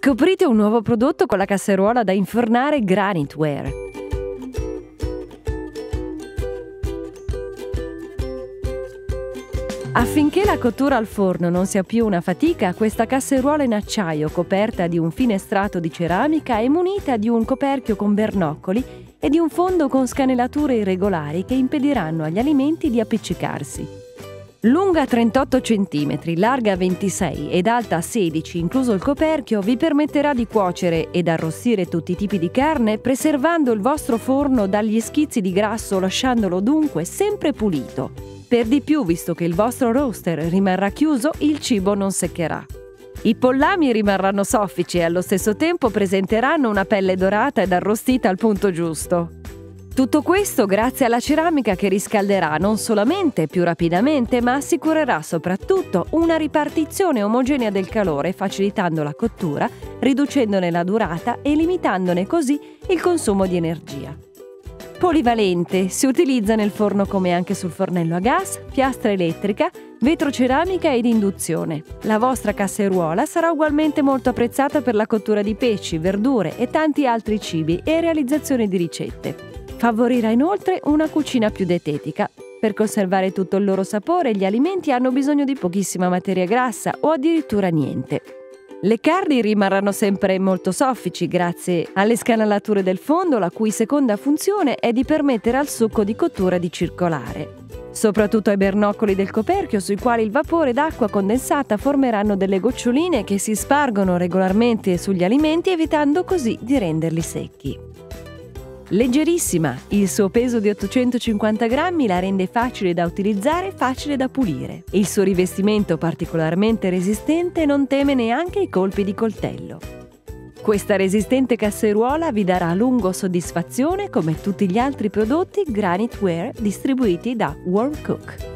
Scoprite un nuovo prodotto con la casseruola da infornare Graniteware. Affinché la cottura al forno non sia più una fatica, questa casseruola in acciaio coperta di un fine strato di ceramica è munita di un coperchio con bernoccoli e di un fondo con scanellature irregolari che impediranno agli alimenti di appiccicarsi. Lunga 38 cm, larga 26 ed alta 16, incluso il coperchio, vi permetterà di cuocere ed arrostire tutti i tipi di carne, preservando il vostro forno dagli schizzi di grasso, lasciandolo dunque sempre pulito. Per di più, visto che il vostro roaster rimarrà chiuso, il cibo non seccherà. I pollami rimarranno soffici e allo stesso tempo presenteranno una pelle dorata ed arrostita al punto giusto. Tutto questo grazie alla ceramica che riscalderà non solamente più rapidamente, ma assicurerà soprattutto una ripartizione omogenea del calore, facilitando la cottura, riducendone la durata e limitandone così il consumo di energia. Polivalente, si utilizza nel forno come anche sul fornello a gas, piastra elettrica, vetroceramica ed induzione. La vostra casseruola sarà ugualmente molto apprezzata per la cottura di pesci, verdure e tanti altri cibi e realizzazione di ricette. Favorirà inoltre una cucina più dietetica. Per conservare tutto il loro sapore, gli alimenti hanno bisogno di pochissima materia grassa o addirittura niente. Le carni rimarranno sempre molto soffici grazie alle scanellature del fondo, la cui seconda funzione è di permettere al succo di cottura di circolare. Soprattutto ai bernoccoli del coperchio, sui quali il vapore d'acqua condensata formeranno delle goccioline che si spargono regolarmente sugli alimenti, evitando così di renderli secchi. Leggerissima, il suo peso di 850 grammi la rende facile da utilizzare e facile da pulire. Il suo rivestimento particolarmente resistente non teme neanche i colpi di coltello. Questa resistente casseruola vi darà a lungo soddisfazione come tutti gli altri prodotti Graniteware distribuiti da Warm Cook.